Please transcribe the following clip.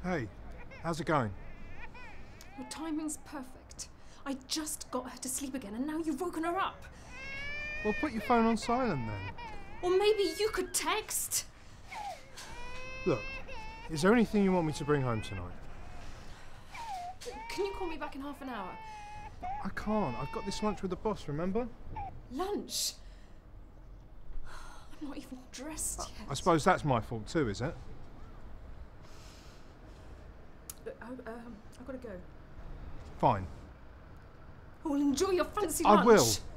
Hey, how's it going? Your timing's perfect. I just got her to sleep again and now you've woken her up. Well, put your phone on silent then. Or maybe you could text. Look, is there anything you want me to bring home tonight? Can you call me back in half an hour? I can't. I've got this lunch with the boss, remember? Lunch? I'm not even dressed yet. I suppose that's my fault too, is it? I've got to go. Fine. Well, enjoy your fancy I lunch. will.